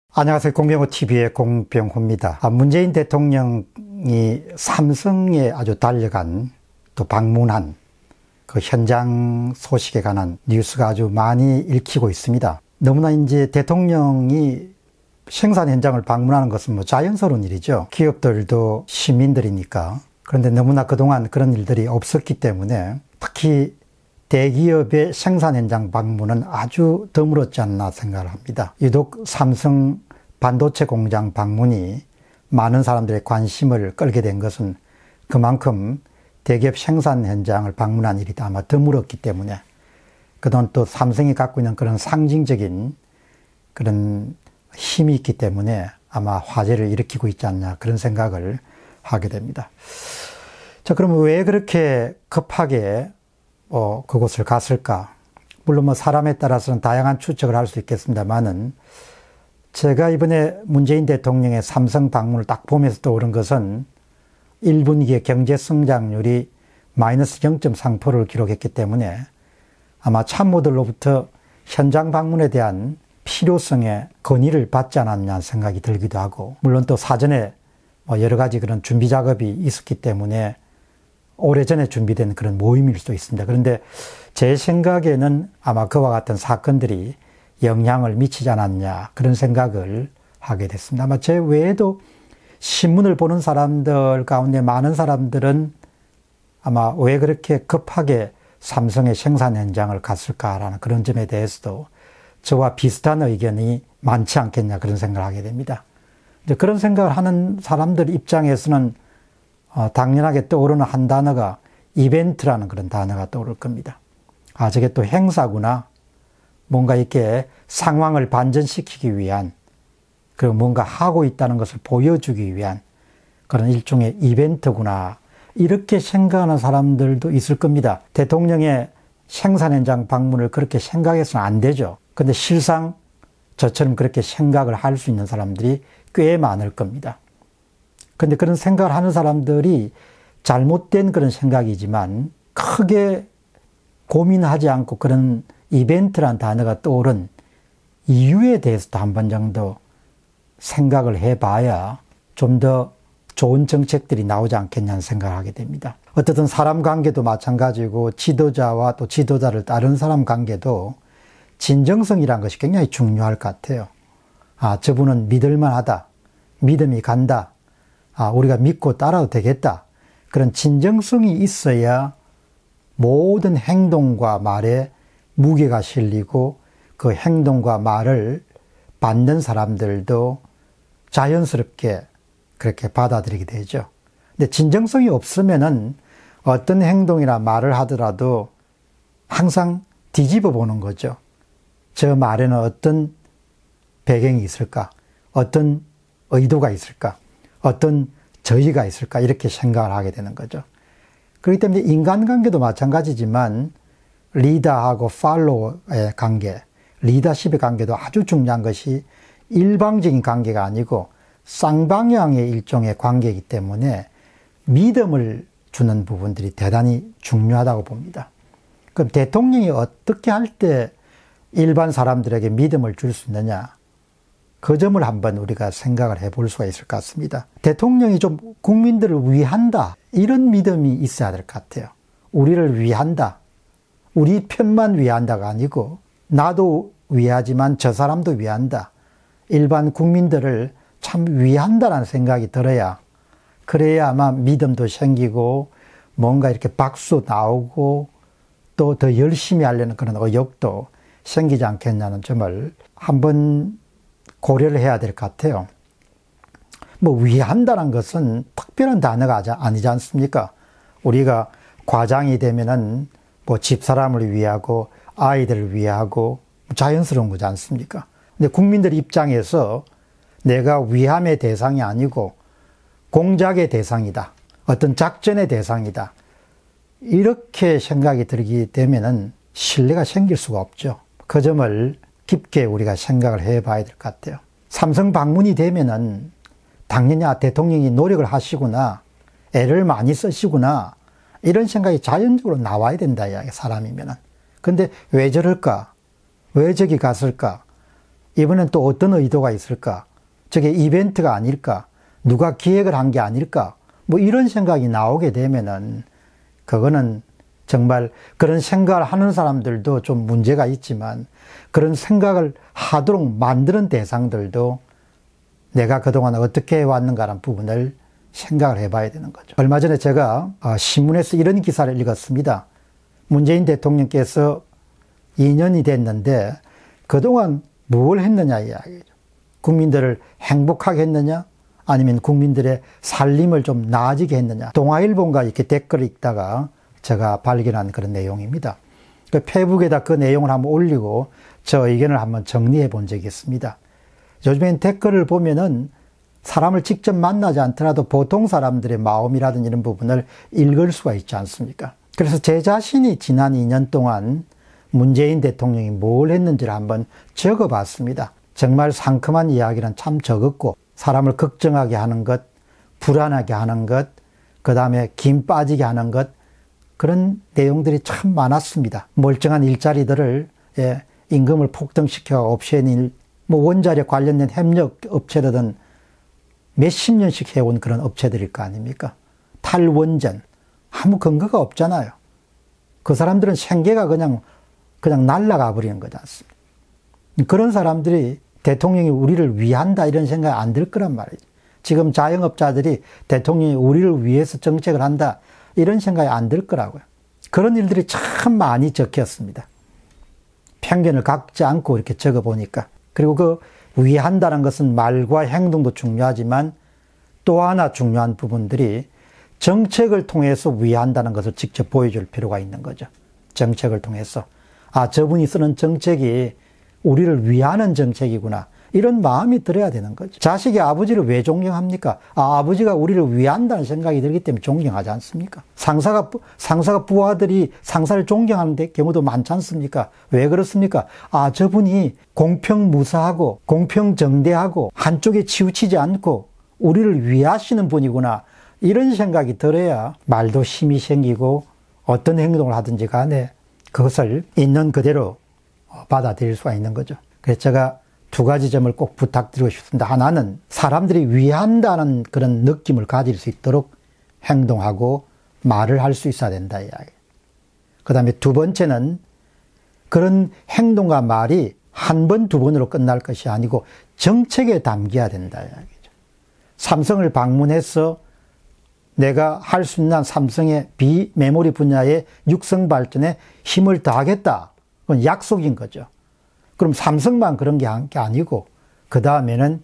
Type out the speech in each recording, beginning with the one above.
안녕하세요. 공병호TV의 공병호입니다. 문재인 대통령이 삼성에 아주 달려간 또 방문한 그 현장 소식에 관한 뉴스가 아주 많이 읽히고 있습니다. 너무나 이제 대통령이 생산 현장을 방문하는 것은 뭐 자연스러운 일이죠. 기업들도 시민들이니까. 그런데 너무나 그동안 그런 일들이 없었기 때문에 특히 대기업의 생산 현장 방문은 아주 드물었지 않나 생각을 합니다. 유독 삼성 반도체 공장 방문이 많은 사람들의 관심을 끌게 된 것은 그만큼 대기업 생산 현장을 방문한 일이 아마 드물었기 때문에, 그동안 또 삼성이 갖고 있는 그런 상징적인 그런 힘이 있기 때문에 아마 화제를 일으키고 있지 않냐, 그런 생각을 하게 됩니다. 자, 그러면 왜 그렇게 급하게 그곳을 갔을까? 물론 뭐 사람에 따라서는 다양한 추측을 할 수 있겠습니다만은, 제가 이번에 문재인 대통령의 삼성 방문을 딱 보면서 떠오른 것은 1분기의 경제 성장률이 마이너스 0.3%를 기록했기 때문에 아마 참모들로부터 현장 방문에 대한 필요성에 건의를 받지 않았냐 생각이 들기도 하고, 물론 또 사전에 여러 가지 그런 준비 작업이 있었기 때문에 오래전에 준비된 그런 모임일 수도 있습니다. 그런데 제 생각에는 아마 그와 같은 사건들이 영향을 미치지 않았냐, 그런 생각을 하게 됐습니다. 아마 제 외에도 신문을 보는 사람들 가운데 많은 사람들은 아마 왜 그렇게 급하게 삼성의 생산 현장을 갔을까라는 그런 점에 대해서도 저와 비슷한 의견이 많지 않겠냐, 그런 생각을 하게 됩니다. 이제 그런 생각을 하는 사람들 입장에서는 당연하게 떠오르는 한 단어가 이벤트라는 그런 단어가 떠오를 겁니다. 아, 저게 또 행사구나. 뭔가 이렇게 상황을 반전시키기 위한, 그리고 뭔가 하고 있다는 것을 보여주기 위한 그런 일종의 이벤트구나, 이렇게 생각하는 사람들도 있을 겁니다. 대통령의 생산 현장 방문을 그렇게 생각해서는 안 되죠. 근데 실상 저처럼 그렇게 생각을 할 수 있는 사람들이 꽤 많을 겁니다. 근데 그런 생각을 하는 사람들이 잘못된 그런 생각이지만 크게 고민하지 않고 그런 이벤트란 단어가 떠오른 이유에 대해서도 한 번 정도 생각을 해봐야 좀 더 좋은 정책들이 나오지 않겠냐는 생각을 하게 됩니다. 어쨌든 사람 관계도 마찬가지고 지도자와 또 지도자를 따르는 사람 관계도 진정성이란 것이 굉장히 중요할 것 같아요. 아, 저분은 믿을만하다. 믿음이 간다. 아, 우리가 믿고 따라도 되겠다. 그런 진정성이 있어야 모든 행동과 말에 무게가 실리고 그 행동과 말을 받는 사람들도 자연스럽게 그렇게 받아들이게 되죠. 근데 진정성이 없으면은 어떤 행동이나 말을 하더라도 항상 뒤집어 보는 거죠. 저 말에는 어떤 배경이 있을까? 어떤 의도가 있을까? 어떤 저희가 있을까? 이렇게 생각을 하게 되는 거죠. 그렇기 때문에 인간관계도 마찬가지지만 리더하고 팔로워의 관계, 리더십의 관계도 아주 중요한 것이 일방적인 관계가 아니고 쌍방향의 일종의 관계이기 때문에 믿음을 주는 부분들이 대단히 중요하다고 봅니다. 그럼 대통령이 어떻게 할 때 일반 사람들에게 믿음을 줄 수 있느냐? 그 점을 한번 우리가 생각을 해볼 수가 있을 것 같습니다. 대통령이 좀 국민들을 위한다, 이런 믿음이 있어야 될 것 같아요. 우리를 위한다. 우리 편만 위한다가 아니고 나도 위하지만 저 사람도 위한다. 일반 국민들을 참 위한다라는 생각이 들어야, 그래야 아마 믿음도 생기고 뭔가 이렇게 박수 나오고 또 더 열심히 하려는 그런 의욕도 생기지 않겠냐는 점을 한번 고려를 해야 될 것 같아요. 뭐 위한다는 것은 특별한 단어가 아니지 않습니까? 우리가 과장이 되면은 뭐 집사람을 위하고 아이들을 위하고 자연스러운 거지 않습니까? 근데 국민들 입장에서 내가 위함의 대상이 아니고 공작의 대상이다, 어떤 작전의 대상이다, 이렇게 생각이 들게 되면은 신뢰가 생길 수가 없죠. 그 점을 깊게 우리가 생각을 해봐야 될 것 같아요. 삼성 방문이 되면은 당연히 대통령이 노력을 하시구나, 애를 많이 쓰시구나, 이런 생각이 자연적으로 나와야 된다, 사람이면은. 근데 왜 저럴까? 왜 저기 갔을까? 이번엔 또 어떤 의도가 있을까? 저게 이벤트가 아닐까? 누가 기획을 한 게 아닐까? 뭐 이런 생각이 나오게 되면은 그거는 정말 그런 생각을 하는 사람들도 좀 문제가 있지만 그런 생각을 하도록 만드는 대상들도 내가 그동안 어떻게 해왔는가라는 부분을 생각을 해봐야 되는 거죠. 얼마 전에 제가 신문에서 이런 기사를 읽었습니다. 문재인 대통령께서 2년이 됐는데 그동안 뭘 했느냐 이야기죠. 국민들을 행복하게 했느냐 아니면 국민들의 살림을 좀 나아지게 했느냐. 동아일보가 이렇게 댓글을 읽다가 제가 발견한 그런 내용입니다. 그 페이북에다 그 내용을 한번 올리고 저 의견을 한번 정리해 본 적이 있습니다. 요즘엔 댓글을 보면은 사람을 직접 만나지 않더라도 보통 사람들의 마음이라든지 이런 부분을 읽을 수가 있지 않습니까? 그래서 제 자신이 지난 2년 동안 문재인 대통령이 뭘 했는지를 한번 적어봤습니다. 정말 상큼한 이야기는 참 적었고 사람을 걱정하게 하는 것, 불안하게 하는 것, 그 다음에 김 빠지게 하는 것 그런 내용들이 참 많았습니다. 멀쩡한 일자리들을 임금을 폭등시켜 없애는 일, 뭐 원자력 관련된 협력 업체들은 몇십 년씩 해온 그런 업체들일 거 아닙니까? 탈원전 아무 근거가 없잖아요. 그 사람들은 생계가 그냥 날아가 버리는 거지 않습니까? 그런 사람들이 대통령이 우리를 위한다 이런 생각이 안 들 거란 말이죠. 지금 자영업자들이 대통령이 우리를 위해서 정책을 한다 이런 생각이 안 들 거라고요. 그런 일들이 참 많이 적혔습니다. 편견을 갖지 않고 이렇게 적어보니까. 그리고 그 위한다는 것은 말과 행동도 중요하지만 또 하나 중요한 부분들이 정책을 통해서 위한다는 것을 직접 보여줄 필요가 있는 거죠. 정책을 통해서. 아, 저분이 쓰는 정책이 우리를 위하는 정책이구나. 이런 마음이 들어야 되는 거죠. 자식이 아버지를 왜 존경합니까? 아, 아버지가 우리를 위한다는 생각이 들기 때문에 존경하지 않습니까? 상사가 부하들이 상사를 존경하는 경우도 많지 않습니까? 왜 그렇습니까? 아, 저분이 공평무사하고 공평정대하고 한쪽에 치우치지 않고 우리를 위하시는 분이구나. 이런 생각이 들어야 말도 힘이 생기고 어떤 행동을 하든지 간에 그것을 있는 그대로 받아들일 수가 있는 거죠. 그래서 제가 두 가지 점을 꼭 부탁드리고 싶습니다. 하나는 사람들이 위한다는 그런 느낌을 가질 수 있도록 행동하고 말을 할 수 있어야 된다 이야기. 그 다음에 두 번째는 그런 행동과 말이 한 번, 두 번으로 끝날 것이 아니고 정책에 담겨야 된다 이야기죠. 삼성을 방문해서 내가 할 수 있는 삼성의 비메모리 분야의 육성 발전에 힘을 다하겠다. 그건 약속인 거죠. 그럼 삼성만 그런 게 아니고 그 다음에는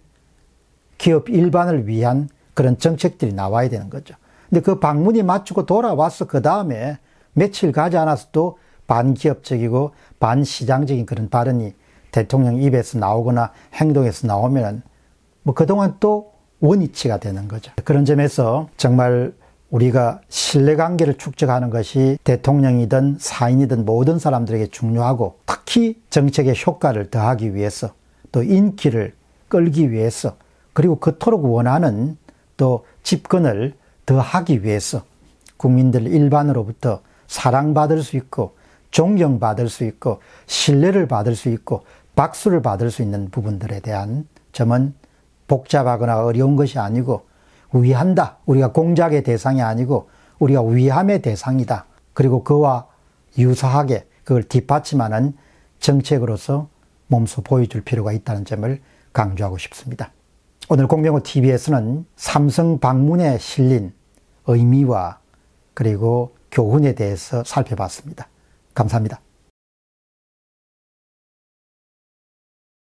기업 일반을 위한 그런 정책들이 나와야 되는 거죠. 근데 그 방문이 마치고 돌아와서 그 다음에 며칠 가지 않아서 또 반기업적이고 반시장적인 그런 발언이 대통령 입에서 나오거나 행동에서 나오면 뭐 그동안 또 원위치가 되는 거죠. 그런 점에서 정말 우리가 신뢰관계를 축적하는 것이 대통령이든 사인이든 모든 사람들에게 중요하고 특히 정책의 효과를 더하기 위해서 또 인기를 끌기 위해서 그리고 그토록 원하는 또 집권을 더하기 위해서 국민들 일반으로부터 사랑받을 수 있고 존경받을 수 있고 신뢰를 받을 수 있고 박수를 받을 수 있는 부분들에 대한 점은 복잡하거나 어려운 것이 아니고 위한다. 우리가 공작의 대상이 아니고 우리가 위함의 대상이다. 그리고 그와 유사하게 그걸 뒷받침하는 정책으로서 몸소 보여줄 필요가 있다는 점을 강조하고 싶습니다. 오늘 공병호TV에서는 삼성 방문에 실린 의미와 그리고 교훈에 대해서 살펴봤습니다. 감사합니다.